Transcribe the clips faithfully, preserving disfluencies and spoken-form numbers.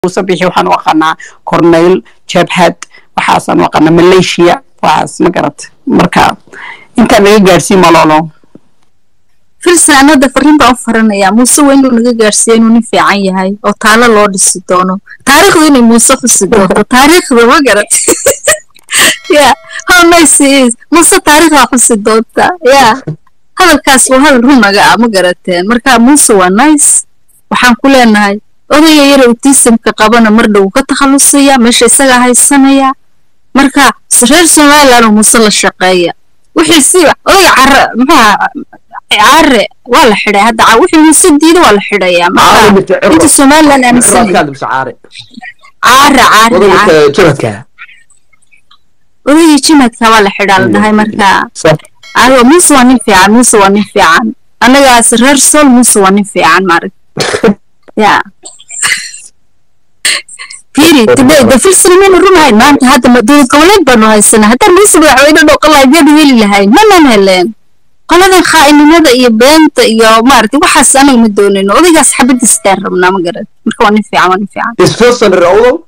وصبيحي وحن وقنا كورنيل جبهة وحاسن وقنا ماليشيا وحاس مقرت مركا انت ما يقارسي مالولو filsan anada fariinta u faranaya muuse weyn uu naga gaarsiiyay inuu nin fiican yahay oo taalo loo dhisi doono taariikhdu inay muuse xusi doonto taariikhdu ma garat yeah how nice is muuse taariikhda xusi doonta yeah hadalkaas waa hadal runaga ah ma garateen marka muuse waa nice waxaan ku leenahay odayga yar autismka qabana mar dhow ka takhalusaya meesha isaga haysanaya marka reer Soomaaliland muuse la shaqeeya wixii si odayga carra maxaa عارة ولا حدا هذا عوحي من سديد ولا حدا يا ما أنت سومال أنا مسلم كذا مش عارة عارة عارة ولا جمتك ولا جمتك ولا حدا لنا هاي مركا أيوة مو سواني في عن مو سواني في عن أنا يا سرير صل مو سواني في عن مرك يا تيري تبي ده في السنين الروم هاي ما أنت هذا مدود قولك بنو هاي السنة هذا الناس بيعوينا نقول الله يبي يلي هاي ما ما هلين قلنا خائنين هذا يبنت يا مارتي وحس أنا المدون إنه أذا جالس حبيت استرمنا ما قررت مركوني في عماني في عم. إسفلسن الرأولو؟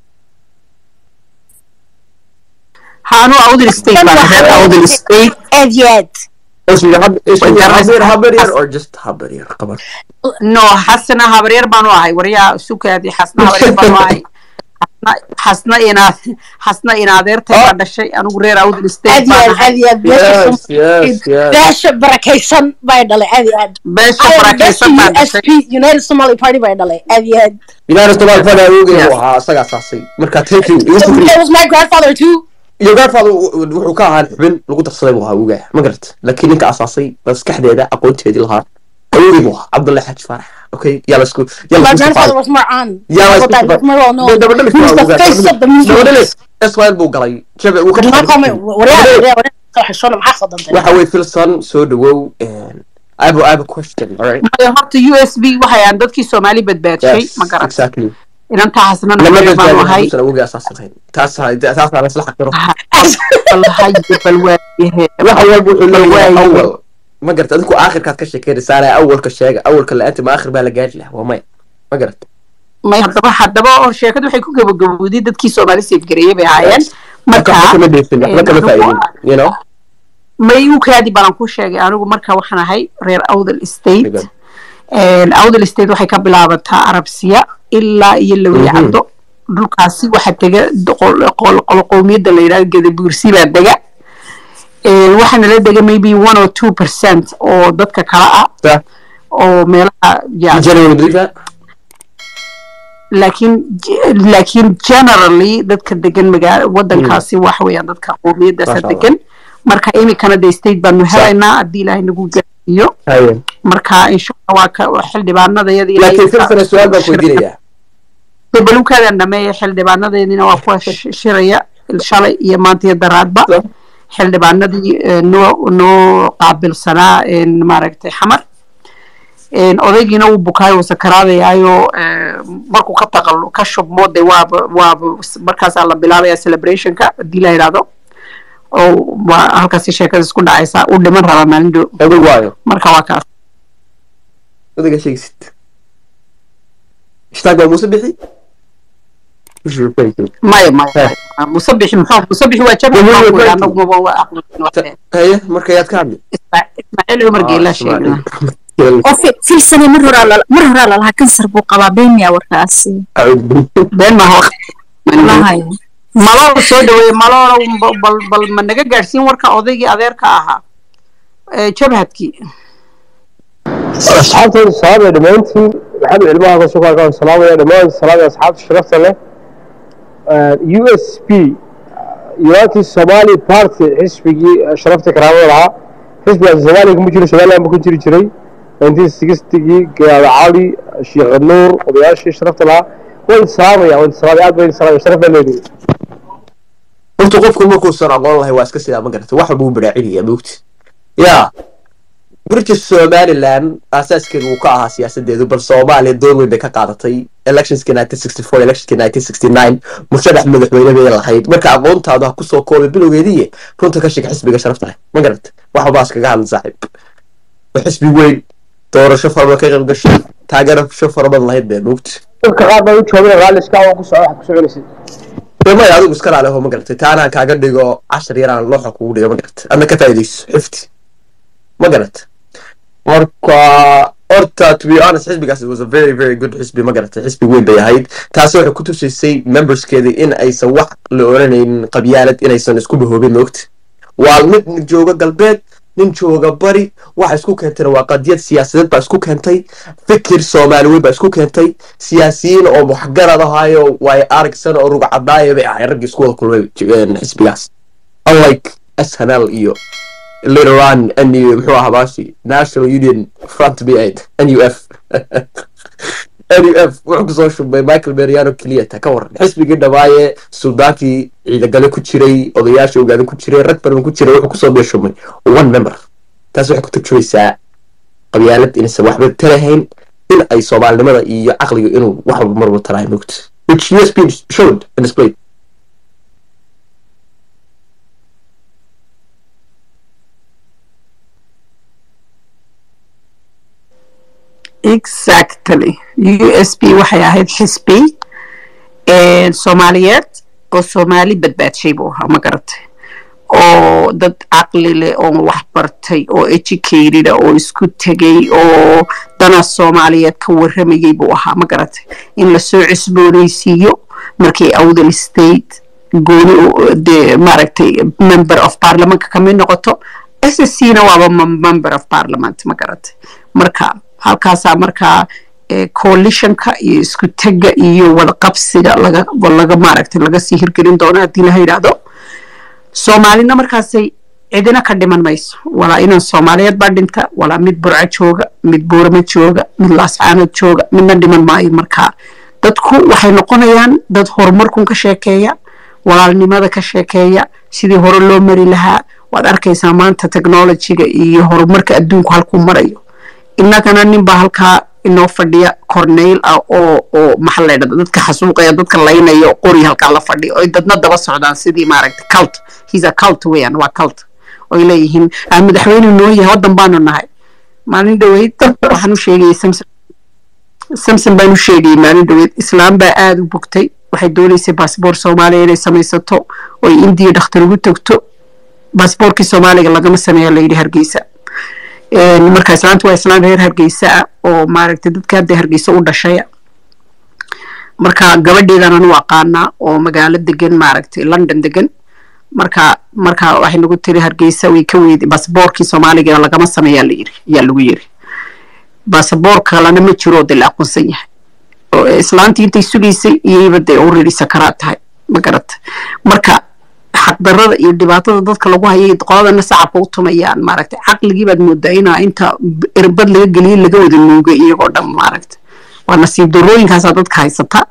هانو أود الستيك بعد أود الستيك أبيض. إيش يحب إيش يحبير هابرير or just هابرير قبر؟ no حسنا هابرير بانواعي وريا سوكا دي حسنا هابرير بانواعي. حسنا إنا حسنا إنا دير تبعد الشيء أنا غير أود الستيك. أبيض أبيض. Yes yes yes. باش بركيسن بايدلي أبيض. باش بركيسن بعد الشيء. United Somali Party بايدلي أبيض. United Somali Party أوجي وها سجى ساسي. مركز تيجي. That was my grandfather too. Your grandfather وحكاه عن حبل لقطة صليب وها أوجي ما قلت لكن إنك أساسي بس كحدة ده أقول تهدي الهار. أوجي وها عبد الله حج فرح. Okay يلا سكول. يلا. My grandfather was more on. يلا سكول. He was the face of the music. إسرائيل بوقلي. شوف وكان ما قام وريا وريا وريا صح شلون محصد أنت. وحوي فلسطين سود وو and I have I have a question alright. ما يهرت يو إس بي وهاي عندك كي سومالي بدبات شيء ما قرأت. Exactly. إن أنت حسنا لما نبغى وهاي. أنا أوجي أساس الخير. تاس هاي تاس على سلاح كروه. الهاي بالواي هي. لا أول بالواي أول. ما قرأت أذكر آخر كانت كشة كده رسالة أول كشة أول كلا أنت ما آخر بالجاج له وما ما قرأت. ما يحضر حد بقى الشيء كده حيكون جب جودي ده كي سومالي سيف قريب عيان. مركا ما بيفيد ما كم فايدين you know ما يوك هذه بلانكوش شيء أنا أقول مركا وحنا هاي غير أود الاستيت الأود الاستيت وحي كبلا بتها عربسية إلا يلوي عنده دلقاسي واحد تجا قل قل قل قومية دليل كده بيرسي بعدها وحنا لدى maybe one or two percent أو ضدك كراءة أو ميلها يعني لكن لكن generally dadka degan magaalo wadankaasi wax weeyaan dadka qowmiyadaas degan marka imi Canada state baan helaynaa hadii Ilaahay nagu gaarsiiyo marka insha Allah ka xildhibaanadayadii laakiin filsan su'aal baan ku weydiinayaa balukaada dhameeyay xildhibaanadayadina waa kuwa shiraya shalay iyo maanta daraadba xildhibaanadii noo noo qaabilsanaa in maaragtay xamar إن أودينا وبكاي وسكراديايو مركو كتقل كشوف مود واب واب مركز على بلاد celebration كا ديلا يرادو أو هالكاسي شيء سكون عايزة ودي مرة على مندو هذا وايو مركا واكاس هذا شيء ست اشتاق مسبحي مش رفيق ما ما مسبح محاف مسبح هو شبه أنا مو هي مركيات كامل إسماعيل عمر قيل لا شيء وفي في السنة مرة على مرة على لها كنسر بوقا بين يا وركاسي بين ما هو ما هاي مالو سودوي مالو بل بل من نجا جالسين وركا أوديجي أذيرك آها شبهتكي أصحاب الصحاب يا دمانتي بحب علمها وشكرا كان سلام يا دمان سلام يا أصحاب شرفت له يو إس بي United Somali Party حزبي شرفت كرامة لها حزب الزمالك مجري شغالة ما كنت جري nineteen sixty قال عالي الشيخ النور وبياشي شرفت لها وين سلام يا وين سلام يا وين سلام شرفت لي قلت قفكم ما كنت سرع والله واسك سيدا ما قلت واحد بو براعيني يا بوكت يا بريتش سوماليلاند أساس كان وقعها سياسة ديدو بالصومالي الدور اللي كقاعدتي elections كان nineteen sixty-four elections كان nineteen sixty-nine مشابه مدحوينه بين الحيط مركا aqoonta هذا كسو كوبي بلوغيديه runta ka shaqo xisbiga sharafta ma garad waxa baaska ka hadal saaxib xisbi weyn doorasho farba ka qayb gashay taageerasho farban lahayd bee moogta dadka qaar baa u joogay raaliska oo ku socda ku soconaysay ma adigu iska raaleho ma garatay taana kaaga dhigo cashar yaraan looxa kugu dhigo ma garatay adna ka faa'iidayso xifti ma garatay marka horta to be honest xisbigaas it was a very very good xisbi ma garatay xisbi weyn bay ahayd taasi waxay ku tusaysay memberskeeda in aysan wax la oranaynin qabyaalad inaysan isku bahoobin moogta waa mid jooga galbeed nin jooga bari waxa isku keentay waa qadiyad siyaasadeed baa isku keentay fikir Soomaaliyeed baa isku keentay siyaasiyiin oo muxgarad ahayo way aragsan oo ruga cadaayay bay ay rag isku wada kulmay xisbigaas unlike S N L iyo later on and you muxuu ahaa baashi National Union Front B eight N U F N U F wuxuu ku soo shubay Michael Mariano kaliya ta ka waran xisbigii dhawaaye Suudaanki ciidagale ku jiray odayaasha ogaada ku jiray rag badan ku jiray wuxuu ku soo beeshumay one member taas waxay ku tujaysaa qabyaalad inaysan waxba tarahayn in ay Soomaalinimada iyo aqliga inuu wax walba marba taraay mugto which has been showed and displayed. Exactly. U S P waxay ahayd xisbi ee Soomaaliyeed oo Soomaali badbaadshay buu ahaa ma garatay oo dad caqli leh oo wax bartay oo educated oo isku tagay oo dana Soomaaliyeed ka waramayay buu ahaa ma garatay in la soo cusboonaysiiyo markii Awdal State gooni de maaragtay member of parliament ka mid noqoto S S C na waa member of parliament ma garatay marka halkaas marka coalitionka iyo isku taga iyo wada qabsiga laga laga maaragtay laga sii hirgelin doona hadii la yiraahdo Soomaalina markaasay cidina ka dhiman mayso wala inaan Soomaaliyeed baa dhinta wala mid burca jooga mid boorama jooga mid laascaanood jooga midna dhiman maayo marka dadku waxay noqonayaan dad horumarku ka sheekeeya walaalnimada ka sheekeeya sidii hore loo mari lahaa waad arkaysaa maanta technology-ga iyo horumarka adduunku halku marayo innagana nin baa halka inoo fadhiya Cornel oo oo maxalleed dadka xasuuqaya dadka laynayo qori halka la fadhiyo oo dadna daba socdaan sidii maaragtay cult he's a cult weeyaan waa cult oo ilayhin madaxweyne noo yahay wadan baanu nahay maalin dhaweyd waxaan u sheegay Samson Samson baan u sheegay maalin dhaweyd islaam baa aad u bugtay waxay doonaysay passport Soomaaliyeed inay samaysato oo India dhakhtar ugu tagto passportkii Soomaaliga lagama sameeyo la yiri Hargeysa marka islaantu waa islaan reer Hargeysa oo maaragtay dadka hadda Hargeysa u dhashay marka gabadheedana anu aqaana oo magaalo degan maaragtay London degan marka marka waxay nagu tiri Hargeysa way ka weydii passportkii Soomaaliga lagama sameeyo la yiri yaa lagu yiri passportka lana ma jiro dil aqoonsan yahay oo islaantii intay sugaysay iyaba day already sakaraad tahay ma garata marka xaqdarrada iyo dhibaatada dadka lagu hayay qoladana sacabka u tumayaan maaragtay aqligii baad moodaa inaa inta irbad laga geliyay laga wada nuugay iyagoo dhan maaragtay waa nasiib darooyinkaas dadka haysata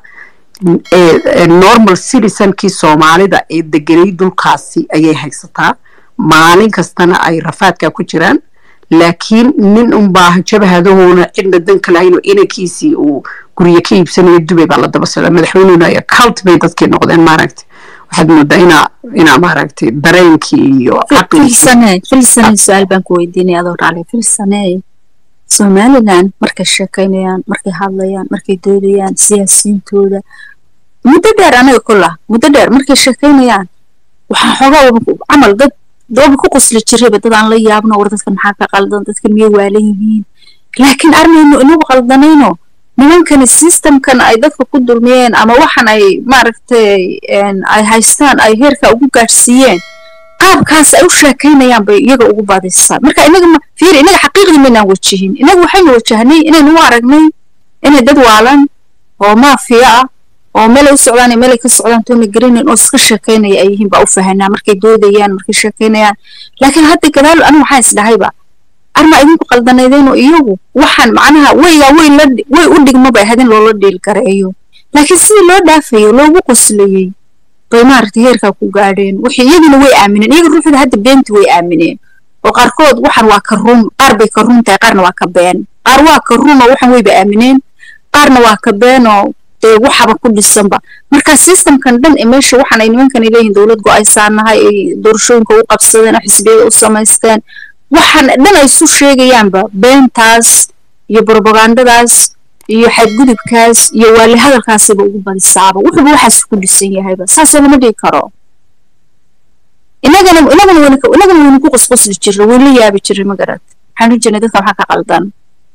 ee normal citizen-kii Soomaalida ee deganay dulkaasi ayay haysataa maalin kastana ay rafaadka ku jiraan laakiin nin un baa jabhadahoona cidna dan kale hayno inankiisii uu guriga ka iibsanayo Dubai baa la daba socda madaxweynuhuna ay cult bay dadkii noqdeen maaragtay waxaad moodaa ina ina maaragtay dareenkii iyo aqligiisana filsan su'aal baan ku weydiinay adoo raali filsanay Somaliland markay sheekaynayaan markay hadlayaan markay doodayaan siyaasiyiintooda muddo dheer anaga kula muddo dheer markay sheekaynayaan waxa xogaa amal dad doob ku qosli jiray dad aan la yaabno war dadka maxaa ka qaldan dadka miyay waalan yihiin laakiin armayno inuu qaldanayno nimankan systemkan ay dadka ku dulmiyeen ama waxan ay maaragtay ay haystaan ay heerka ugu gaarsiiyeen qaabkaas ay u sheekaynayaan bay iyaga ugu baadaysaa marka inaga fiir inaga xaqiiqdi meena wajihin inaga waxaynu wajahnay inaynu aragnay inay dad waalan oo maafiya ah oo meel u socdaan meel ka socdaan toona green oo iska sheekaynaya ay yihiin ba u fahanaa markay doodayaan markay sheekaynayaan laakiin hadda gadaal anu waxaan isdhahayba arma idinku qaldaneedeen oo iyagu waxaan macnaha way way la way u dhigmo bay hadin loo la dheel gareeyo laakiin si loo dhaafayo loogu qoslayay bay maartay heerka ku gaadheen wixii iyaguna way aamineen iyaga ruuxda hadda beenta way aamineen oo qaarkood waxaan waa ka run qaar bay ka runtahay qaarna waa ka been qaar waa ka run oo waxaan way ba aamineen qaarna waa ka been oo ee waxaba ku dhisanba marka systemkan dhan ee meesha waxaan ay nimankan leeyihiin dawlad go'aysaanahay ay doorashooyinka u qabsadeen xisbiyada u samaysteen waxaan dhan ay isu sheegayaanba beentaas iyo propagandadaas iyo xadgudubkaas iyo waali hadalkaasba ugu badisaaba wuxuu waxaas ku dhisan yahayba saas lama dhigi karo inagana inagana inagana waynu ku qosqosli jirro waynu yaabi jirro ma garad waxaan jirnay dadka waxa ka qaldan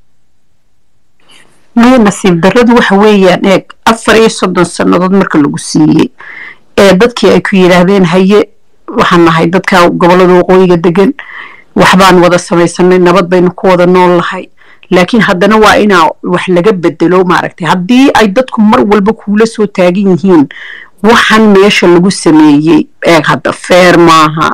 ma nasiib darradu waxa weeyaan eeg afar iyo soddon sannadood marka lagu siiyey ee dadkii ay ku yiraahdeen haye waxaan nahay dadka gobolada waqooyiga degan waxbaan wada samaysanay nabad baynu ku wada nool lahay laakiin haddana waa inaa wax laga bedelo maaragtay haddii ay dadku mar walba kuula soo taagan yihiin waxaan meesha lagu sameeyey eeg hadda feer maaha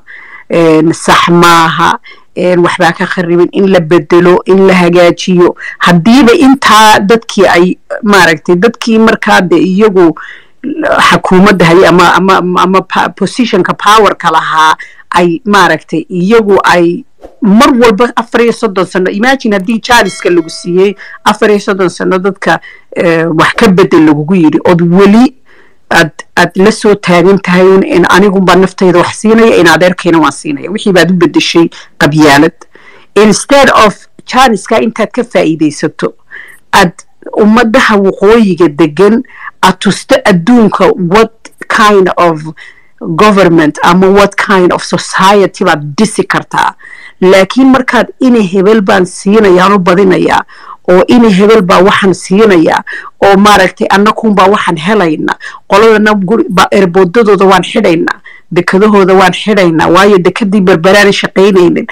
sax maaha waxbaa ka kharibin in la bedelo in la hagaajiyo haddiiba intaa dadkii ay maaragtay dadkii markaa de iyagu xukuumadda hay ama ama ama positionka powerka lahaa ay maaragtay iyagu ay mar walba afar iyo soddon sano imagine haddii jaaliska lagu siiyey afar iyo soddon sano dadka wax ka bedel lagugu yidhi ood weli aad aad la soo taagan tahay in anigunbaa naftayda wax siinaya in adeerkayna waan siinaya wixii baad u bedeshay qabyaalad instead of jaaliska intaad ka faa'iidaysato aad ummadaha waqooyiga degan aad tusto adduunka what kind of government ama what kind of society baad dhisi kartaa laakiin markaad ina hebel baan siinayaan u badinayaa oo ina hebel baa waxaan siinayaa oo maaragtay annakunbaa waxaan helaynaa qoladana erboodadooda waan xidhaynaa dekadahooda waan xidhaynaa waayo dekadii berberaana shaqaynaynin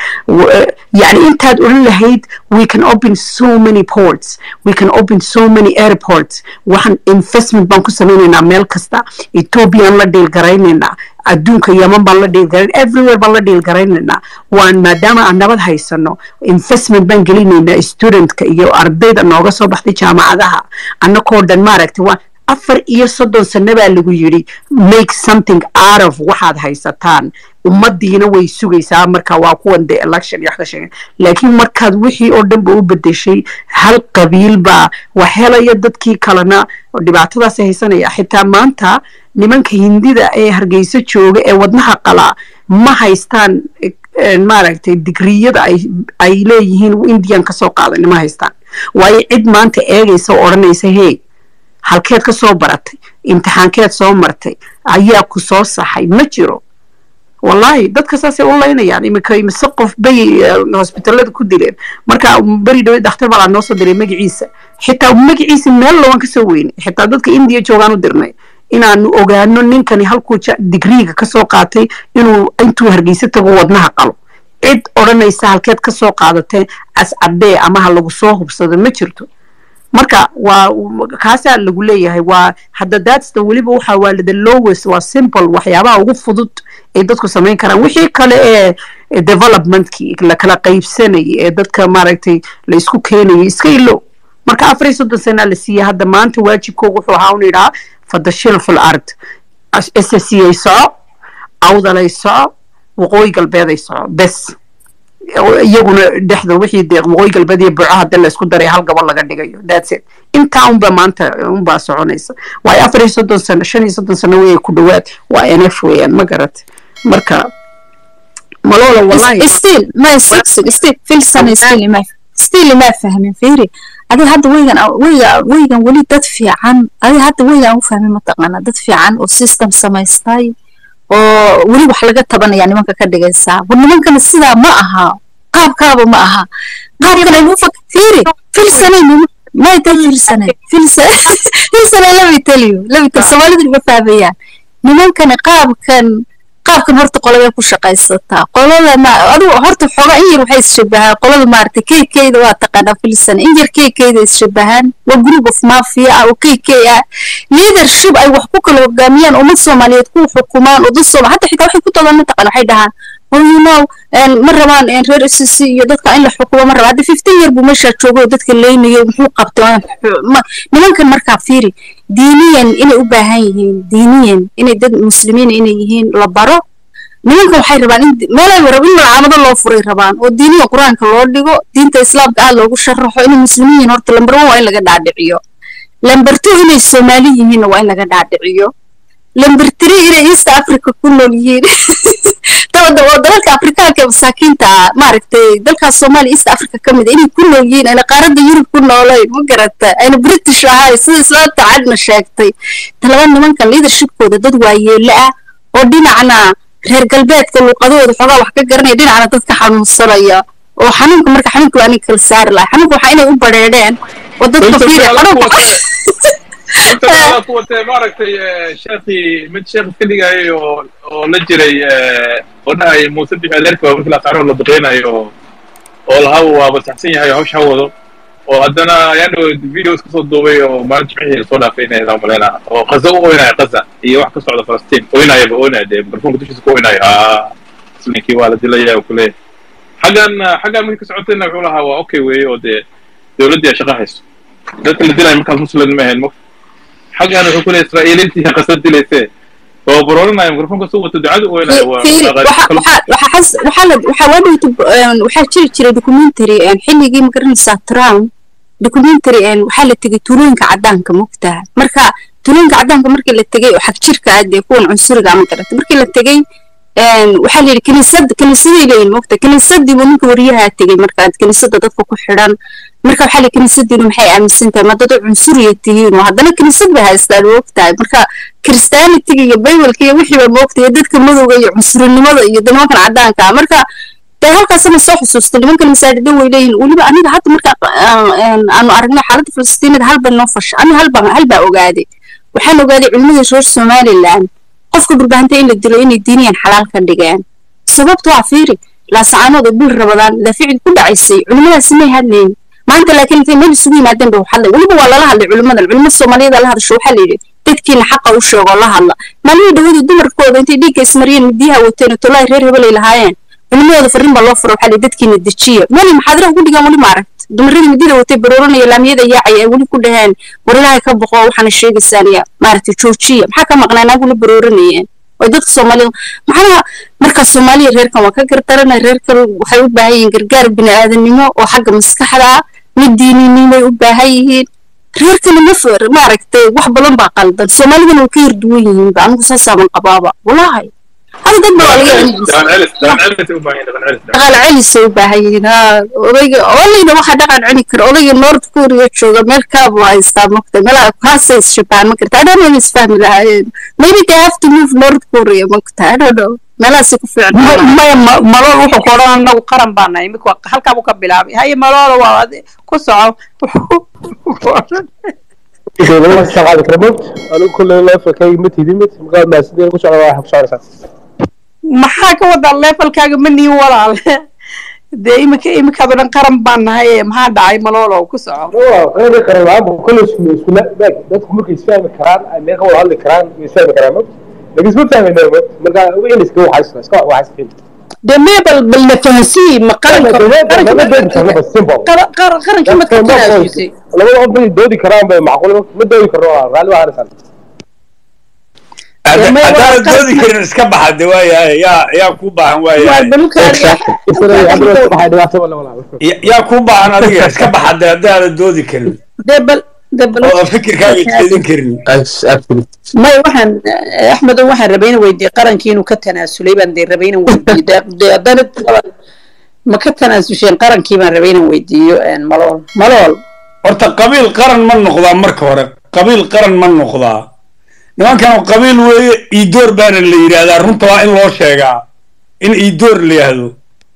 yani intaad odhan lahayd we can open so many ports we can open so many airports waxaan investment baan ku samaynaynaa meel kasta ethiopian la dhiilgaraynaynaa adduunka yaman baan la dhiilgarayn everywhere baan la dhiilgaraynaynaa waan maadaama aan nabad haysano investment baan gelinaynaa studentka iyo ardayda nooga soo baxday jaamacadaha annakoo dhan maaragtay waa afar iyo soddon sano baa lagu yidhi make something out of waxaad haysataan ummadiina way sugaysaa marka waa kuwan de election iyo wax ka sheegay laakiin markaad wixii oo dhan ba u bedeshay hal qabiil baa wax helaya dadkii kalena dhibaatadaas haysanaya xitaa maanta nimanka hindida ee hargeysa jooga ee wadnaha qalaa ma haystaan maaragtay digriyada ay ay leeyihiin indian ka soo qaadan ma haystaan waayo cid maanta eegaysa oo odhanaysa hey halkeed ka soo baratay imtixaankeed soo martay ayaa ku soo saxay ma jiro wallahi dadka saasay u laynayaan imika imise qof bay hospitalada ku dileen marka beri dhawe dhakhtar baa noo soo diray magaciisa xitaa magaciisa meel lawan ka soo weynay xitaa dadka indiya joogaan u dirnay inaanu ogaano ninkani halkuu digriiga ka soo qaatay inuu intuu hargeysa tago wadnaha qalo cid odhanaysa halkeed ka soo qaadatay ascadee ama ha lagu soo hubsado ma jirto marka waa kaasaa lagu leeyahay waa hadda daadsta weliba waxaa waa the lowest waa simple waxyaabaha ugu fudud ay dadku samayn karaan wixii kale ee developmentkii la kala qaybsanayay ee dadka maaragtay la isku keenayay iska ilow marka afar iyo soddon sana la siiyey hadda maanta waajibkooga wuxuu ahaa un idhaa fadashil fil ard s s c ay soco awdalay soco waqooyi galbeeday soco bes iyaguna dhexda wixii dee waqooyi galbeed iyo burco hadda la isku daray hal gobol laga dhigayo that's it intaa unba maanta unbaa soconaysa waayo afar iyo soddon sano shan iyo soddon sano wey ku dhawaad waa n f weeyaan ma garatay marka maloola wallahi still ma still still fil sana still ma still ma fahmin fiiri adi hadda weygan weyga weygan weli dad fiican adi hadda weygan u fahmin mataqaana dad fiican oo system samaystay oo weli wax laga tabanaya nimanka ka dhigaysa war nimankana sidaa ma aha qaabkaaba ma aha qaabkana inuu fiiri filsana ma ita filsana filsana filsana lama taliyo lama tar Soomaalidu ma fahmayaan nimankana qaabkan qaabkan horta qolada ku shaqaysataa qolada ma adu horta xoga in yar waxay ishabahaan qolada maartay keekeyda waa taqaana filsana in yar keekeyda ishabahaan waa group of mafia oo keekaya leadership ay wax ku kala hogaamiyaan ummad Soomaaliyeed ku xukumaan oo dad Soomaali hadda xitaa waxay ku toodan taqaan waxay dhahaan well you know and ma rabaan in reer S C iyo dadka in la xukumo ma rabaan hadda fifteen year buu meesha joogo dadka leeynayo muxuu qabtaa nimankan marka fiiri diiniyan inay u baahan yihiin diiniyan inay dad muslimiin inay yihiin la baro nimanka waxay rabaan in meelay rabaan in macaamado loo furay rabaan oo diiniga quraanka loo dhigo diinta islaamka aad loogu sharaxo in muslimiin horta lambar one waa in laga dhaadhiciyo lambar two inay Soomaali yihiin waa in laga dhaadhiciyo lambertiri inay east africa ku nool yihiin tawada waddanka afrikaanka masaakiinta maaragtay dalka Soomaaliya east africa ka mid inay ku nool yihiin ay qaaradda Yurub ku noolay ma garata ay British ahay sida islaanta cadna sheegtay talaban nimanka leadershipkooda dad waayeela ah oo dhinacna reer galbeedka luqadooda xogaa wax ka garanay dhinacna dadka xanuunsanaya oo xanuunka marka xanuunka waa ninka saar la xanuunka waxa inay u bareedeen wadadka fiir xanuunka انت لا قوه باركتي شيخي من شيخ كليغاي oo la jiray onahay Muuse Bixi adeerka markii la qaaro la duqeynayo oo la hawo waa saxsan yahay hawsha wado oo hadana yaano videos ka soo duubay oo maanta wixii soo dhaafayna la malena oo qazo oo inay qaza iyo wax ka socda Falastiin oo inay oo inay barfuun ku tushiis ku inay ah isninkii waa la dilay oo kale xagan xagan markii socotayna wuxuu lahaa waa okay weey oo de dawladda shaqo hayso dadka la dilay markaas muslim ma ahayn حاجة أنا أقول إسرائيل أنت قصدت لي سه وبرورنا يوم قرفون كسوة تدعي وين وححس وحلد وحاولوا تب وحشير شير دوكيومنتري يعني حين يجي مقرن ساترام دوكيومنتري يعني وحلد تجي تورين كعدان كمقتها مركا تورين كعدان كمركي اللي تجي وحكشير كعد يكون عنصر جامد ترى مركي اللي تجي وحلي كنيسة كنيسة اللي المقتة كنيسة دي ممكن وريها تجي مركا كنيسة تدفق كحران marka waxa la kaniisaddu maxay aaminsantahay ma dad cunsuriyatihiin oo hadana kaniisad bay haystaan waqtiga marka Christianity iyo Bible-ka iyo wixii ba moogtay dadka madowga iyo cunsurinimada iyo dadka cadaanka marka tay halkaas ma soo xusuustay nimanka masaajidda way leeyihiin waliba aniga hadda marka aanu aragnay xaaladda Falastiinada halba noo fash ani halba halba ogaaday waxaan ogaaday cilmiga reer Somaliland qofka burbaanta in la dilo inay diiniyaan xalaal ka dhigaan sababtoo ah fiiri la saanado bil Ramadaan la ficil ku dhacaysay culimada samay hadleen maanta laakiin inta meel isugu yimaadeen buu hadlay waliba waa la hadlay culimada culimada Soomaaliyeed la hadasho waxa la yiri dadkiina xaq u sheego la hadla maalin dhawada dumarkooda intay dhiig ismariyeen midiyaha wateen tolay reer hebel ay lahaayeen culimada fariin baa loo furo waxa la dadkiina dajiyo meel maxaadara ugu dhigan wali maaragt dumarada midida watay barooranayo laamiyada yaacay ay wali ku dhahaan warilaha ka boqo waxana sheegaysaaniya maaragtay joojiya maxaa ka maqnaanaa wali barooranayeen way dadka Soomaaliyeed maxaa marka Soomaaliya reerkan waa ka gardarana reerkan waxay u baahan yihiin gargaar bini'aadanimo oo xagga maskaxda مدينين وباهيين غير كل مفر ما عرفت واحد بلن بعقل ده الصومالي من وكير دوين بعمر قصص من قبابة والله هاي هذا ده بقى يعني قال علي سو باهيين ها وريج والله إذا واحد قاعد عني كر وريج النورد كوريا شو جمال كاب وايستام مكتب ملا كاسس شبان مكتب أنا ما نسفهم لها maybe they have to move North Korea مكتب I don't know ملا سكفي ما ما ملول وحو قران نو قرن بانا يمك halka uu ka bilaabay hay malool waa ku soco إذا سأقعد كرمت أنا كل لا فكاي متي ديمت مقال ما سدي ku socda wax ku socda maxaa ka wada levelkaaga mani walaal de imika imika badan qaran baan nahay maxaa dhacay malool oo ku soco waa qeyb qaran ah kullu isku la baag dadku markay isfahmi karaan ay meeqa wada hadli karaan isfahmi karaan لكن اسمه فاهم إنه مرجع وين يسكوا حاسس ناس كوا حاسس فين ده ما بال بالنفسي مقارنة قرن قرن قرن كم تكلم شيء لو هو أبني دودي كرام معقول ما دودي كرام غالبا عارف أنا أنا دودي كرام سكبة حد ويا يا يا كوبا ويا يا كوبا أنا دي سكبة حد هذا دودي كرام ده بال والله فكر كان يتذكرني ما وحن أحمد وحن ربينا ويدي قرن كينو كتنا سليمان دي ربينا ويدي ده ده ده ما كتنا سوشين قرن كيما ربينا ويدي يعني ملول ملول ورت قبيل قرن من نخضع مركورة قبيل قرن من نخضع نوان كانوا قبيل ويدور بان اللي يري هذا رنطوا إن الله شيقا إن يدور اللي هذا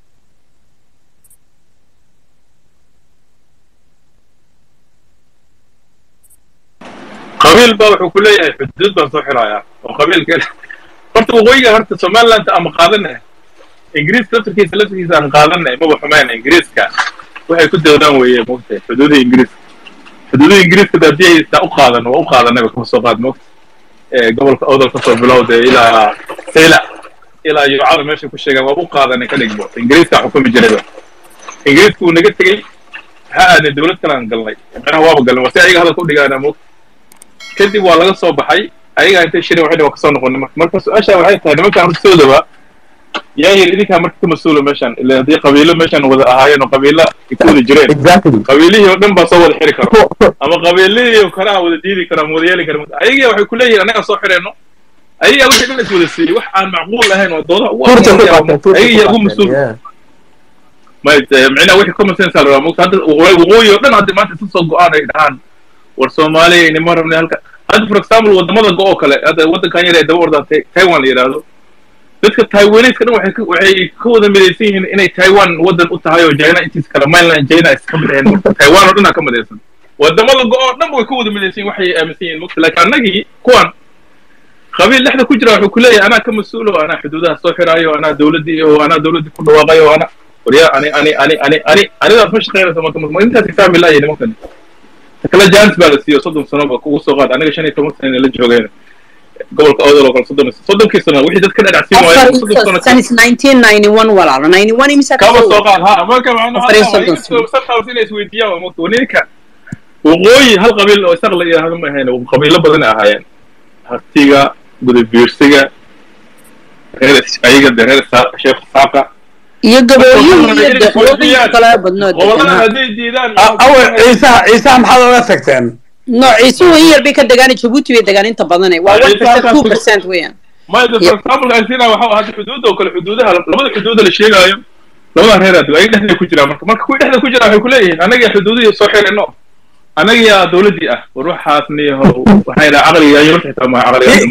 قبيل بقى وحكولي حدود بان صحي رايا وقبيل كده فرت وغوية هرت سومالا انت أما قادنا إنجليز تلتر كيس تلتر كيس أما قادنا ما بحمان إنجليز كا وحي كده ودان ويا موقتة حدود إنجليز حدود إنجليز كده دي تأو قادنا وأو قادنا بكم الصوبات موقت قبل أوضل كفر بلود إلى سيلا إلى يعار ماشي كل شيء وأو قادنا كده يجبو إنجليز كحكومة جنوبية إنجليز كون نجت تجي ها أنا الدولة كلام قال لي أنا هو بقول وسائل هذا كله أنا موقت كذي والله صوب حي أيها أنت شيء واحد وكسرنا قلنا مركز أشياء واحد ثاني ما كان مسؤول بقى يا هي اللي كان مركز مسؤول مشان اللي دي قبيلة مشان وذا هاي إنه قبيلة يكون الجيران قبيلة يوم بصور الحركة أما قبيلة يكره وذا ديري كره موديالي كره أيها واحد كله أنا صاحر إنه أي أول شيء الناس ولا سي وح عن معقول لهين ودوره أي يقوم مسؤول ما معنا وحي كم سنة صار ممكن هذا وغوي وقن هذا ما تتصل قانا يدهان والصومالي نمر من هالك هذا for example ودمada go kale hada wadankan yar ee daba orda Taiwan la yiraahdo dadka Taiwanese kana waxay waxay ka wada midaysan yihiin inay Taiwan wadan u tahay oo China intiis kala mainland China iska mid ahayn Taiwan oo dhan ka midaysan wadamada go dhan way ka wada midaysan waxay aaminsan yihiin mugta laakiin anagi kuwan qabiil lixda ku jira wuxuu ku leeyahay ana ka mas'uul oo ana xuduudaha soo xiraayo ana dawladii oo ana dawladii ku dhawaaqayo ana wariya ani ani ani ani ani ani dad ma shaqeynayso ma inta fahmi laayeen mugta kala jans baa la siiyo soddon sano ba kugu soo qaad aniga shan iyo toban sano la joogeen gobolka awdal oo soddon soddon sano wixii dadka dhacsiin waayeen soddon sano since nineteen ninety-one walaalo ninety-one imisa ka soo qaad ha marka macna sababtina isweydiiyaa oo mugta waninka waqooyi hal qabiil oo isaq la yiraahdo ma ahayn qabiilo badan ahaayeen hartiga gudabiirsiga reer ayaga reer sheekh saaqa iyo gabooyin iyo qolooyin kala badnood qolada hadii diidaan aw ciisa ciisa maxaad uga tagteen no ciisa way yar bay ka degaan Djibouti way degaan inta badan waa one percent two percent weeyaan ma ida for example asina waxa hada xuduud oo kala xuduudaha labada xuduud la sheegayo labada reer aad ay dhexda ku jiraan marka marka ku dhexda ku jiraan waxay ku leeyihiin anaga xuduudiyo soo xirino anaga ya dawladii ah ruuxaasniyo waxay la aqliga iyo xitaa ma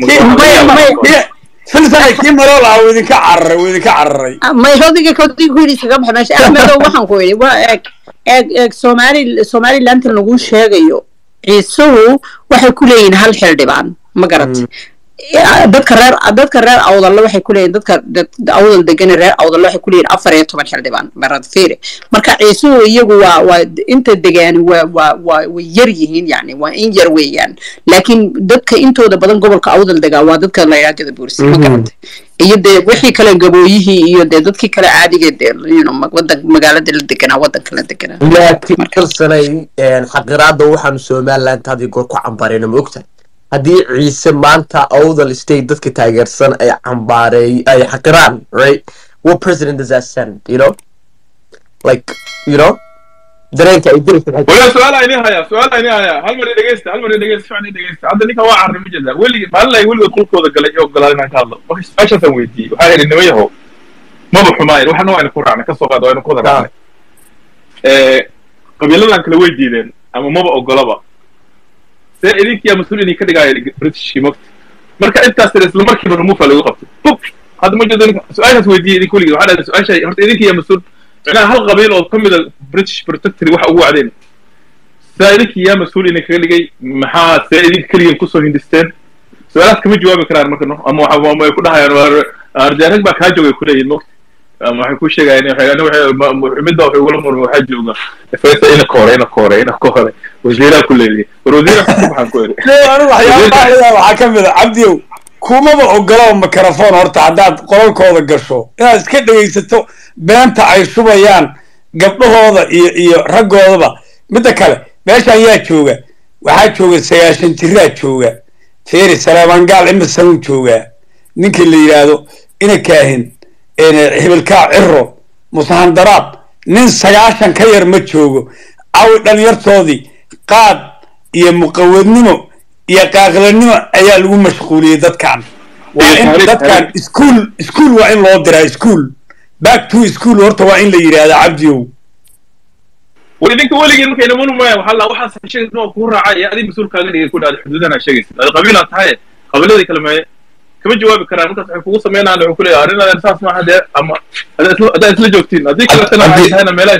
aqliga فلسفة كم رول عودي كعرر عودي كعرر ما يهودي كودي كوري سكاب حماش أحمد وحن كوري وإك إك سومالي سومالي لانتر نقول شيء جيو عيسو وحي كلين هل حردبان ما قرأت دad ka reer dad ka reer awdal waxay ku leeyeen dadka awdal degan reer awdal waxay ku leeyeen afar iyo toban xildhibaan barad fiire marka ciisu iyagu waa waa inta degan waa waa way yar yihiin yani waa in yar weeyaan laakiin dadka intooda badan gobolka awdal degaa waa dadka la yiraahdo buursi ma garantay iyo de wixii kale gabooyihii iyo de dadkii kale caadiga de you know wadan magaalada la deganaa wadanka la deganaa laakiin kalsanay een xaqiraada waxaan Soomaaliland hadii goor ku cambareen ma ogtahay hadii ciise maanta awdal state dadka taageersan ay cambaarey ay xaqiraan right what president does that send you know like you know dareenka ay diraysa wala su'aal ayni haya su'aal ayni haya hal mar dhageysta hal mar dhageysta fiicni dhageysta hadda ninka waa arrin jada wali baalay wali qulkooda galay oo galaalina ka hadlo wax aasha tan weydii waxa ay nimayaho ma buxumaay waxna waa in ku raacna ka soo qaado in ku raacna ee qabiiladan kala weydiideen ama ma ogolaba سيدك يا مسؤولين كده بريتش مكت مركا انت اسلا مركب رموف لو قبط هذا موجود سؤال سويدي دي كل هذا سؤال شيء سيدك يا مسؤول انا هل قبيل او كمل بريتش بروتكتري waxa ugu cadeen سيدك يا مسؤولين كلي maxaa سيدك kaliya ku soo hindisteen su'aalaad kama jawaabi karaan marka ama waxa ma ku dhahayaan arjaanag ba ka joogay ku leeyahay makt ama waxay ku sheegayaan waxay waxay mid waxay wala mar waxa jooga faysa ina koore ina koore ina koore وزيرا كلية وزيرا سبحان كوري لا أنا وحياة الله وحكمل عبديو كوما بقولوا ميكروفون هرت عداد قرار كذا قشوا يا كده يستو بنت عايشوا بيان قبله هذا ي رجوا هذا متى كله باش هي تشوجا واحد شوجا سياسين ترى تشوجا فيري سلام قال إما سوون تشوجا نك اللي يرادو إن كاهن إن هبل كعرو مصهندرات ننسى عشان كير متشوجو أو دم يرتضي قاد يا مقودنمو يا قاقلنمو ayaa lagu mashquuliyay dadkan waa in dadkan school school waa in loo diraa school back to school horta waa in la yiraahdo cabdiyow ولكن ولكن markay niman ma waxa la waxa saxishay inuu ku raacay adii mas'uulkaaga dhigay ku dhaad xuduudana sheegaysid ay qabiilad tahay qabiiladii kala ma kama jawaabi karaan markaas waxay kugu sameeyaan wuxuu ku leeyahay arrinada saas ma hada ama hada isla joogtiin adii kala tan ay tahayna meelaha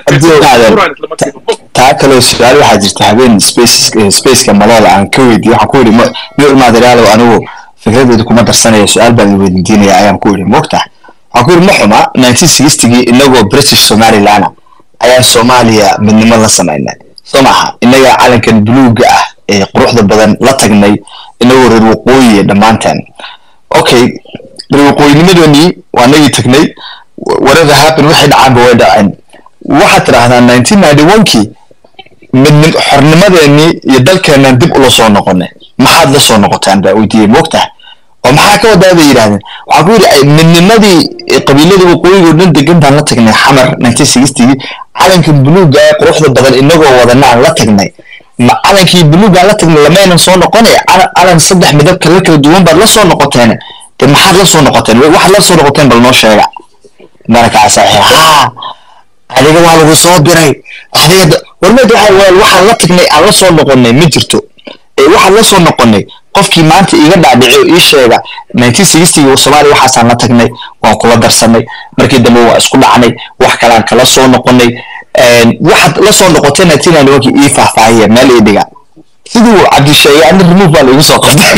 taa kale su'aal waxa jirta habeen space space ka malada aan ka weydiyo waxa ku yiri niyo maadaraalo anigu fikradeedu kuma darsanayo su'aal baan weydiinaya ayaan ku yiri moogta waxa ku yiri maxuma nineteen sixty inagoo British Somaliland ayaa Soomaaliya midnimo la sameynay Soomaha inaga calankan buluuga ah ee quruxda badan la tagnay inagoo reer waqooyi dhamaanteen okay reer waqooyinimadani waa nagi tagnay whatever happened waxa dhacay way dhaceen waxa tiraahdaa nineteen ninety-one kii من حرنمدني يدلكنا dib ula soo noqonay maxaad la soo noqotaan baa u diiyay moogtaa oo maxaa ka wadaada yiraahdeen waxa ku yiri midnimadii qabiilada waqooyiga dhan degan baan la tagnay xamar nineteen sixty calanka buluuga ee quruxda badan inagoo wadanaa la tagnay ma calankii buluuga la tagnay lamayna soo noqonay calan saddex midab kala kala duwan baad la soo noqoteen ما حد لسه نقطين واحد لسه نقطين بالنوشة مركع صحيح ها هذا هو اللي صادري هذا والله ده واحد لطقني على صور نقولني مجرته واحد لسه نقولني qofkii maanta iga dhaadhici ii sheega nineteen sixty oo Soomaaliya waxa san la tagnay waan kula darsanay markii dambe waa isku dhacnay wax kale aan kala soo noqonay een waxa la soo noqotay nineteen ninety ii faahfaahiye meel ii dhiga sidoo Cabdi Sheey aan removal igu soo qastay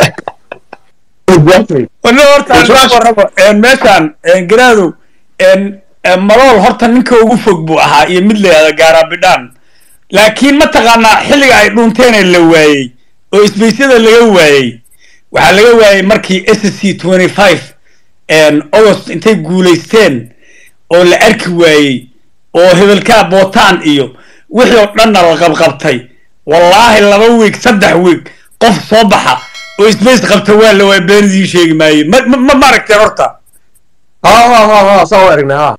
wana horta rabo een meeshan een garaado een malool horta ninka ugu fog buu ahaa iyo mid leeyahay gaarabidhan laakiin ma taqaana xilliga ay dhunteen la waayay oo isbeysyada laga waayay waxa laga waayay markii S C twenty-five and August intay guuleysteen oo la arki waayay oo hebelka bootaan iyo wixii oo dhan la qabqabtay wallahi laba week saddex week qof soo baxa oo isbeys qabta waa la way beenidii sheegi maayay ma ma aragtay horta ha ha ha ha soo aragnaa ha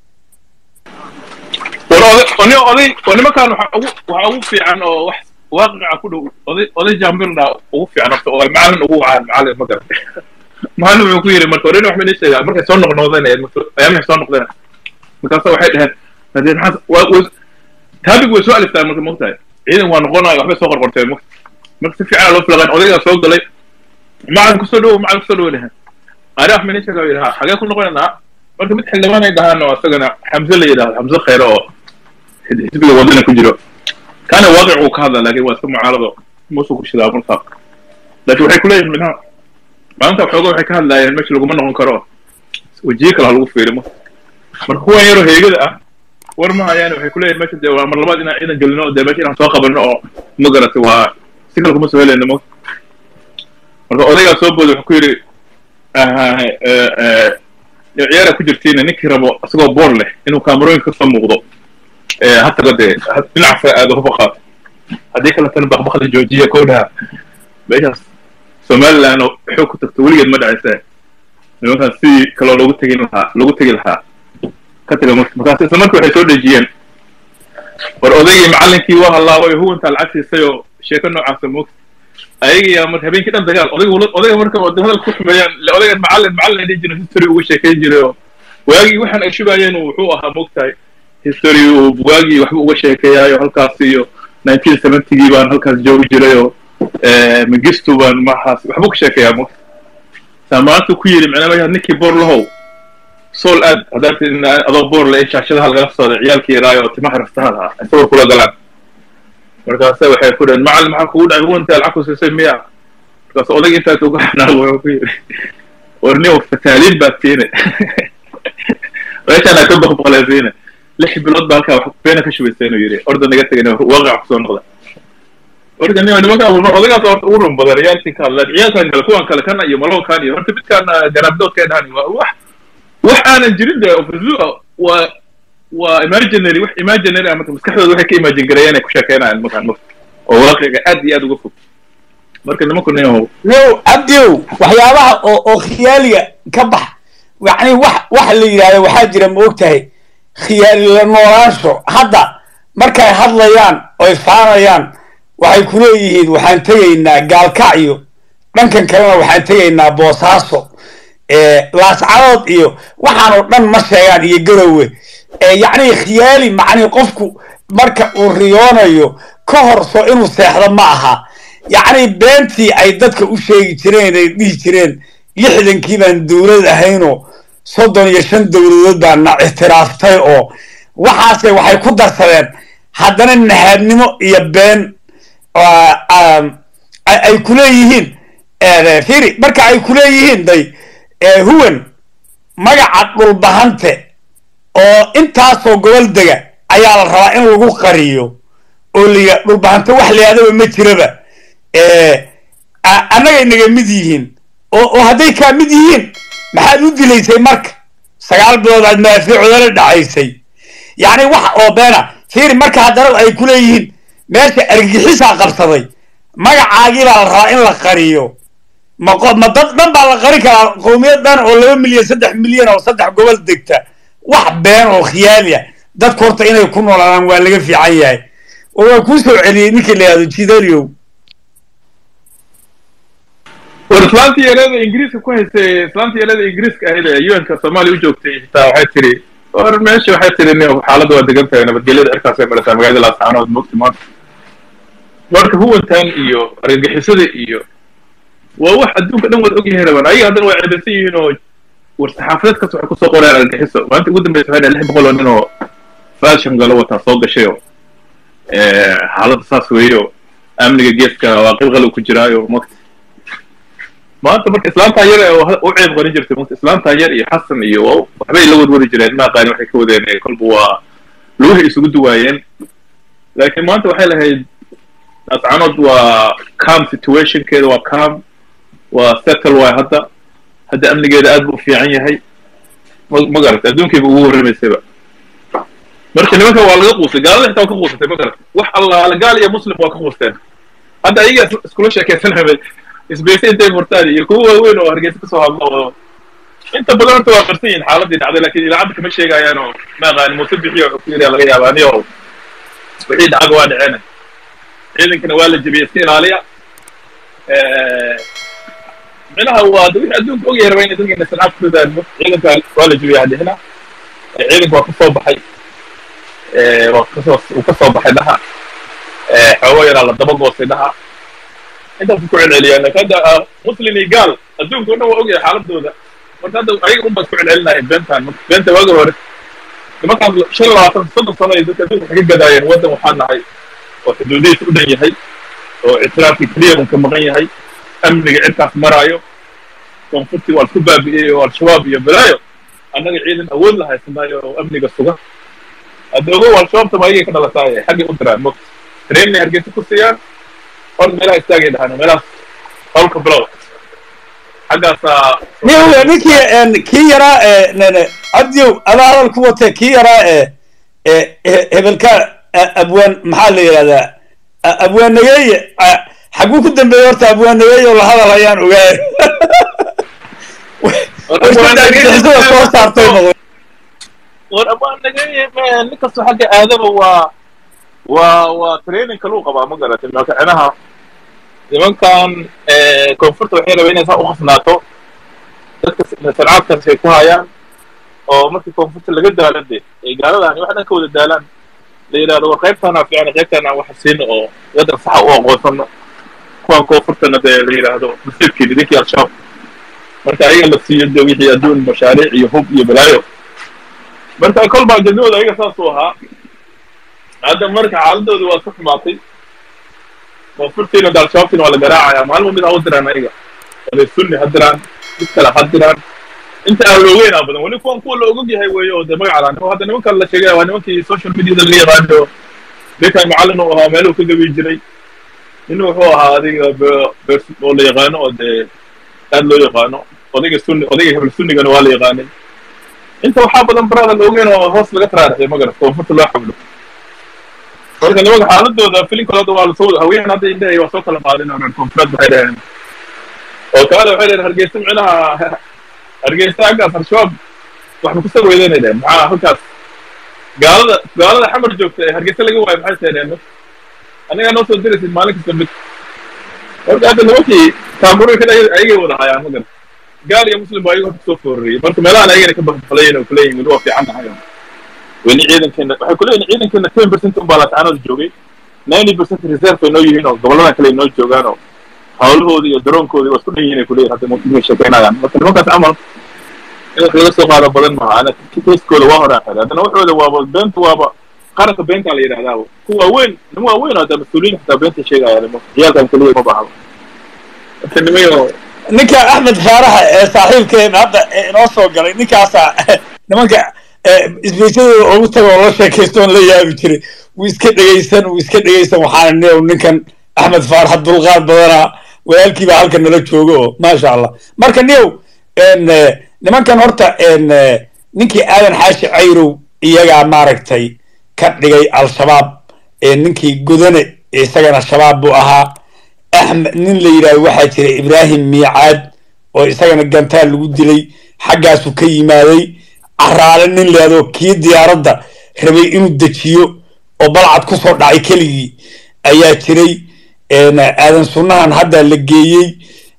wala oday wala ma kaan waxa ugu fiican oo wax واقع كله أضي أضي جامبرنا وفي عن نفسه المعلم هو عن معلم مقدر معلم يقول لما تورينا واحد من الشيء مركز صار نقدنا يعني أيام صار نقدنا مكان واحد هذا هذين حس و تابع وسؤال الثاني مركز مقطع إذا هو نقولنا واحد صغر مرتين مركز في على لفلان أضي صوت ضلي معلم كسلو معلم كسلو له أروح من الشيء قبلها حاجة كنا قلنا مركز متحل ما نيجها إنه أستغنى حمزة اللي ده حمزة خيره تبي ودنا كجرو كان واقع وكذا لكن واسمع عرضه موسوق الشدة مرتاح لكن وحي كله منها ما أنت بحوجه وحي كهذا لا يعني مش لو منه هنكره وجيك له الوقت في رمه من هو يروح يجد ورمها يعني وحي كله مش ده ومر لبعض إن إذا جلنا ده ماشي عن ساقة بنو مقرة وسكر كم سهل إنه مو مرة أريد أصوب وحكيري آه آه عيارة كجرتين نكره أسقى بورله إنه كاميرون قصة موضوع حتى قد نعرف هذا هو فقط هذيك اللي كان بخبخ الجوجية كلها بيجاس سمال لأنه حكوا تقولي المدرسة مثلا سي كلو لو تجي لها لو تجي لها كتير مثلا سمال كل حسود الجيان والأضيء معلم كي واه الله وهو أنت العكس يسيو شيء كأنه عاصمك أي مرتبين كده دجال أضيء ولد أضيء مركب قدام هذا الكل بيان الأضيء المعلم معلم يجي نسير وش كي يجري ويجي وحنا إيش بيان وحوها مقتاي history وبواقي وحبه وشيء كيايو هالكاسيو nineteen seventy جيبان هالكاس جو جريو من قصته بان معها وحبه شيء كيامو سامعته كويري معنا ما نكي بور له سول اد هذاك إن أضرب بور لإيش عشان هالقصة عيال كيرايو تمحر استهلها أسوي كل قلم مركز سوي حيكون مع المعقول هو أنت العكس يسميها مركز أولي أنت توقعنا وكويري ورنيو فتالين باتينه ليش أنا كنت بخبط زينه لحي بلاد بالكا وحط بينك شو بيسينو يري أردن نجت جنيه واقع خصوصا نقطة أردن نيو نما كان أردن كان أورم بدر ريال تكال لا ريال كان كلكوان كلا كان يملون كان يهرت بيت كان جنابدو كان هني وح وح أنا جريد أفرزوه و وإيماجينري وح إيماجينري أما تمسكه ذو هيك إيماجين قريانة كشكينا عن مكان مفت وواقع أدي أدو قفو مركز نما كنا يهو لو أبديو وحيابها أو خيالية كبح يعني وح وح اللي يعني وحاجر موقتها خيال الموراسو هذا مركا هادليان او اسفانيان waxay ku leeyihiin waxaan tagaynaa gaalkacyo dhankan kalena waxaan tagaynaa boosaaso ee laascadood iyo waxaan oo dhan ma sheegaan iyo garowe ee yacni khiyaali macni qofku marka uu riyoonayo ka hor soo inuu seexdo ma aha yacni beentii ay dadka u sheegi jireen ay dhihi jireen lixdankii baan dowlad ahaynoo soddon iyo shan dowladood baan ictiraaftay oo waxaase waxay ku darsadeen haddana nahaadnimo iyo been ay ku leeyihiin fiiri marka ay ku leeyihiin day huwan magaca dhulbahante oo intaasoo gobol dega ayaa la rabaa in lagu qariyo oo liga dhulbahante wax leeyahay ma jiraba annaga inaga mid yihiin oo hadday ka mid yihiin maxaad u dilaysay marka sagaal bilood aad maafiicooda dhacaysay yani wax oo beena fiiri marka haddana ay ku leeyihiin meesha argagixisaa qabsaday magacaagii baa la rabaa in la qariyo ma ma dad dhan baa la qari karaa qowmiyad dhan oo laba milyan saddex milyan oo saddex gobol degta wax been oo khiyaali ah dadku horta inay ku noolaadaan waa laga fiican yahay oo waa kuu soo celiyey ninkii la yidhahdo jidaliyow ورسلانتي يلاد إنجليز كويس رسلانتي يلاد إنجليز كهذا يوم كصومالي وجوكتي تا واحد تري ورماشي واحد تري إنه حالة وده قلت أنا بتجلد أركاس مرة مقعد الأسعار ومكت مات ورك هو تان إيو رجع حسد إيو وواحد دوك أنا وده هنا وأنا أي هذا واحد بسيه إنه ورتحافظت كسر كسر قرار رجع حسد وأنت قدام بتفعل اللي بقوله إنه فاشن قالوا تصوغ شيء حالة ساسويو أمني جيسك واقف غلو كجرايو مكت ما أنت مرت إسلام تاجر وعيب غني جرت مرت إسلام تاجر يحسن يو وحبي لو ودور جرين ما قال وحكي كودين كل بوا لوه يسوق دواين لكن ما أنت وحيل هاي أتعامد وكام سيتويشن كده وكام وسيتل وهذا هذا أمني جيد أدبو في عيني هاي ما قررت أدون كيف هو رمي سبب مرت إنه مثلا والله قوس قال له أنت وقوس أنت ما قررت وح الله قال يا مسلم وقوسين هذا أي سكولش كيسنها إسبيسي أنت مرتادي يكون وين وهرجيت كسوها الله أنت بدل أنت واقرتين حالة دي تعدل لكن إذا عندك مشي جاي أنا ما غان مصدق فيه وكثير على غياب أنا يوم بعيد عقوان عنا إذا كنا والد جبيسين عليها منها هو دوي أدون فوق يروين تلقى الناس العب كذا المف إذا كان والد جبيه عندي هنا إذا وقفوا بحي وقفوا وقفوا بحي لها حوالي على الضبط وصلها أنت تقول علي أنا كذا مسلم قال أدون كنا وأوجي حالة دوده وهذا أي أم بتقول علينا بنتان بنت وجهه لما كان شل الله تصدق صلاة إذا كذا حقيقة داين وده محنا هاي وتدودي تودي هاي واعتراف كبير ممكن مغني هاي أمن عتاق مرايو وانفتي والكباب والشباب يبرايو أنا عيد أول لها سنايو أمن قصة هذا هو والشباب تبعي كنا لساي حق أدرى مك تريني أرجع تكسيان أول ملا يستاجد هانو ملا أول كبلاو حاجة سا نيو نيكي إن كيرا ن عديو أنا القوة كيرا هبلكا أبوان محلي هذا أبوان نجاي حقوق الدم بيورت أبوان نجاي ولا هذا ريان وجاي وأبوان نجاي ما نكسر حاجة هذا و و وترينين كلوقة بقى مقدرة إنه أناها زمان كان كونفورت وحيرة بين إنسان وخفناته سرعات كان شيكوها يعني ومركي كونفورت اللي قدها لدي قالوا يعني واحد أنكود الدالان ليلا لو خيبتنا في يعني غيبتنا وحسين أو قدر صحة وغوصنا كون كونفورت أنا ليلا هذا بسيبكي لذيك يا الشاب مركي أيها اللي سيد ويحي يدون مشاريع يهوب يبلايو مركي كل بعض جنود أيها ساسوها هذا مركي عالده ذو وصف معطي وفرتي إنه دار شافتين ولا جراعة يا معلم من أول دران أيها اللي السني هدران كلا هدران أنت أولوين أبدا ونكون كل أوجي هاي ويو ده ما يعلن وهذا نمك الله شيء ونمك السوشيال ميديا اللي يغنوا بيك معلن وها ماله كذا بيجري إنه هو هذه بس ولا يغنوا ده كان له يغنوا وذيك السني وذيك السني كانوا ولا يغني أنت وحابب أمبراد الأوجين وهوس لقت راه ما قرأت وفرت الله حمله ولكن لو حالته ده فيلم كله ده على صوت هوية هذا عنده يوصل كلام علينا من الكونفرنس بحيرين وكانوا بحيرين هرجيس معنا هرجيس تاجر فرشوب واحد كسر ويدنا ده معاه هكذا قال قال حمر جوك هرجيس اللي جوا بحيرين يعني أنا أنا وصلت درس المالك سبت هذا الوقت كاموري كده أيجي ولا هيا مقدر قال يا مسلم بايعه تصفري برضه ملا أنا أيجي كبر فلين وفلين ودوا في عنا هيا وإني عيدن كنا كلنا عيدن كنا عشرين بالمية مبالغ أنا الجوجي تسعين بالمية ريزيرف إنه يهينه قبلنا كله إنه جوجانه حاوله هذي الدرون كودي وصلنا يهينه كله هذا ممكن يشتغلنا يعني مثلا ما كتعمل إذا خلص هذا بدن معه أنا كيس كله وهرا هذا أنا وحول وابا بنت وابا قرأت بنت على هذا هو وين هو وين هذا مسؤولين حتى بنت شيء يعني يا كان كله ما بعرف لكن ميو نيكا أحمد فارح صاحب كان هذا نوصل قال نيكا صا نمك isbiisada ugu tago loo sheekaystoon la yaabi jiray wuu iska dhageysan wuu iska dhageysan waxaan neew ninkan axmed faarax dulqaad badana walaalkiiba halkan nala joogo maasha allah marka neew nimankan horta ninkii aadan xaashi cayrow iyagaa maaragtay ka dhigay al-shabaab ninkii godane isagana shabaab buu ahaa axmed nin la yidhaahdo waxaa jira ibraahim miicaad oo isagana gantaal lagu dilay xaggaasu ka yimaaday عرالة نلادو كي ديارده ربي إنو دجيو أو بلعت كسر داعي كلي أيا تري أنا آدم سنان هذا اللي جيي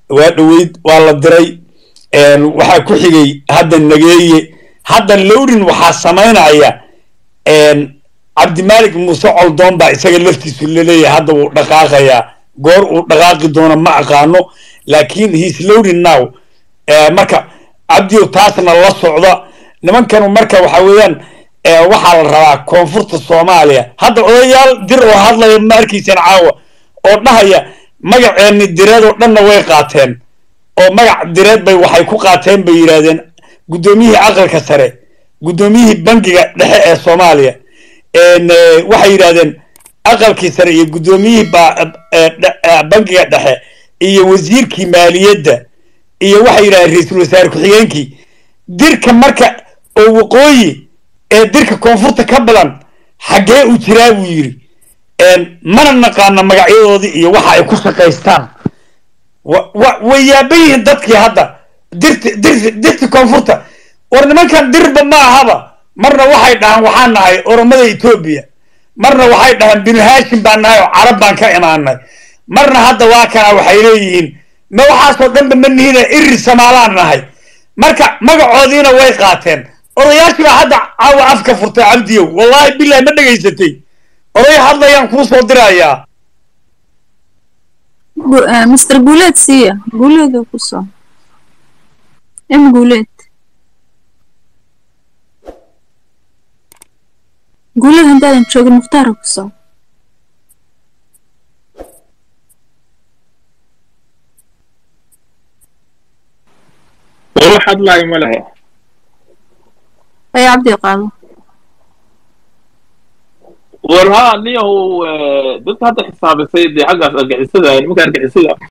waa dhaweyd waa la diray waxaa ku xigay hadda nageeye hadda lowrin waxaa samaynaya cabdimaalik muuse coldoon baa isaga laftiisu laleeyahay hadda wuu dhaqaaqayaa goor uu dhaqaaqi doono ma aqaano laakiin he's lowrin now marka cabdiyow taasna la socda nimankanu marka waxa weeyaan waxaa la rabaa koonfurta soomaaliya hadda odayaal dir oo hadlaya ma arkaysaan caawa oo dhahaya magaceeni direed oo dhanna way qaateen oo magac direed bay waxay ku qaateen bay yidhaahdeen guddoomiyihii aqalka sare guddoomiyihii bangiga dhexe ee soomaaliya waxay yidhaahdeen aqalkii sare iyo guddoomiyihii bangiga dhexe iyo wasiirkii maaliyadda iyo waxay yidhahdeen ra-iisul wasaare ku-xigeenkii dirka marka oo waqooyi ee dirka koonfurta ka badan xaggee u jiraa buu yidhi mana naqaana magacyadoodii iyo waxa ay ku shaqaystaan way yaaban yihiin dadkii hadda dirti dirti dirti koonfurta war nimankan dirba ma ahaba marna waxay dhahaan waxaan nahay oromada etoobiya marna waxay dhahaan binu haashim baan nahay oo carab baan ka imaanay marna hadda waa kana waxay leeyihiin ma waxaasoo dhanba ma nihina iri samaalaan nahay marka magacoodiina way qaateen odayaashii baa hadda caawa afka furtay cabdiyow wallaahi billahi ma dhegaysatay oday hadlayaan kuu soo dirayaa mister guuleed siiya guuleed oo ku soo em guuleed guuleed haddaadan joogin mukhtaara ku soo wax hadlaayo ma lehe ay cabdi qaado war haa niyahu dadka hadda xisaabisay dee xaggaas argixisada nimanka argixisada